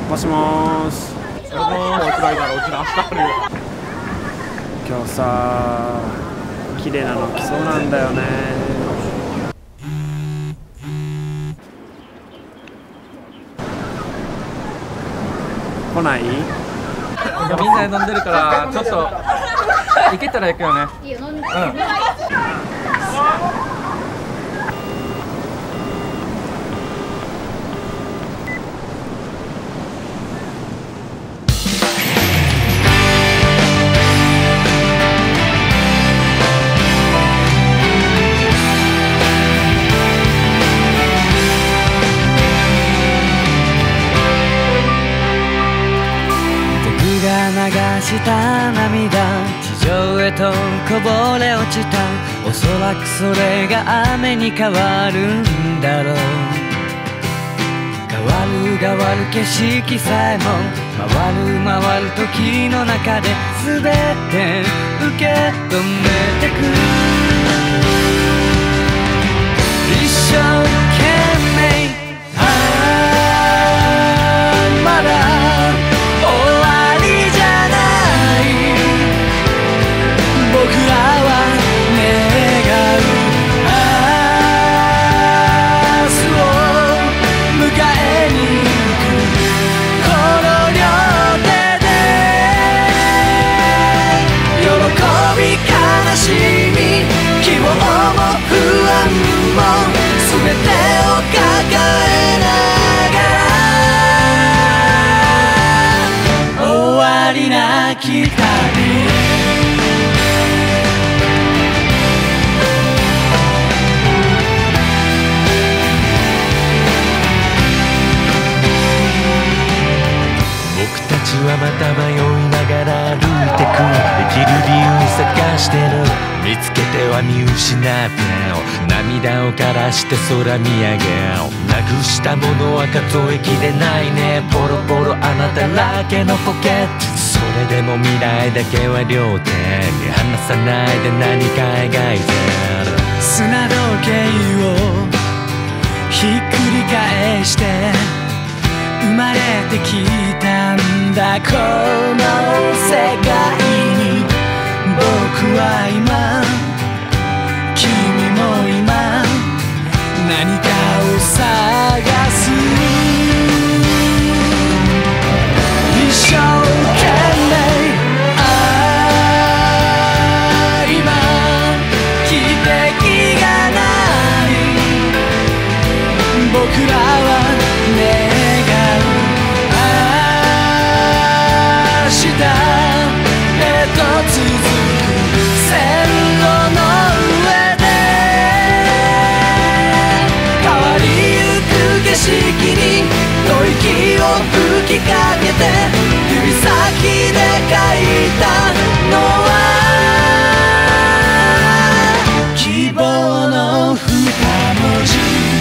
もしもーし。それのおくらいだろうちの明日あるよ。今日さ綺麗なの来そうなんだよね。来ない？ みんなで飲んでるからちょっと行けたら行くよね。いいよ、飲んで。 流した涙地上へとこぼれ落ちた。おそらくそれが雨に変わるんだろう。変わる変わる景色さえも回る回る時の中で全て受け止めてく。一生懸命まだまた迷いながら歩いてく。生きる理由探してる。見つけては見失って涙を枯らして空見上げ。なくしたものは数えきれないね。ポロポロ穴だらけのポケット。それでも未来だけは両手に離さないで何か描いてる。砂時計をひっくり返して生まれてきたんだこの世界に。僕は今君も今何かを探す。一生懸命今汽笛がない僕らは息を吹きかけて指先で書いたのは希望の二文字。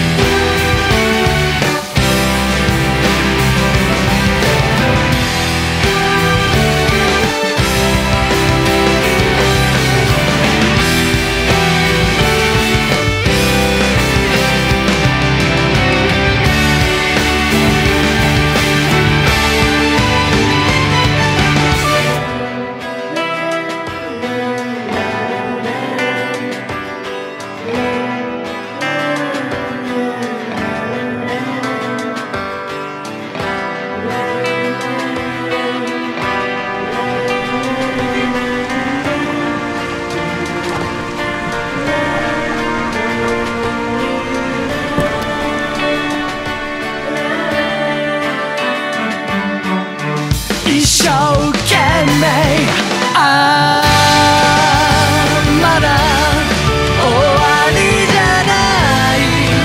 まだ終わりじゃない。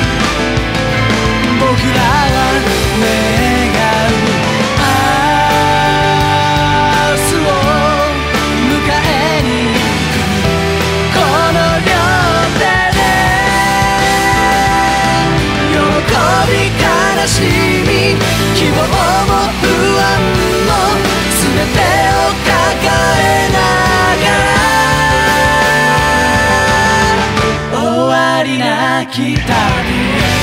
僕らは願う明日を迎えに行く。この両手で喜び悲しみ希望も不安も全てを抱えながら終わりなき旅。